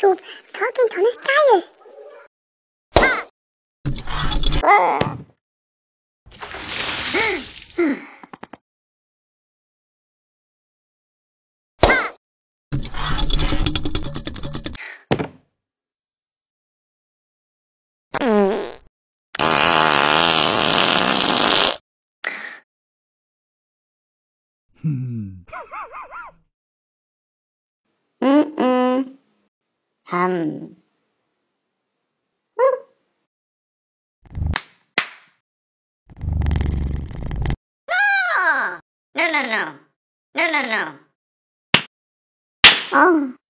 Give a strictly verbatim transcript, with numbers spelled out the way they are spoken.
YouTube talking Tony style. Hmm. Mm-mm. Hum. No! No, no, no. No, no, no. Oh.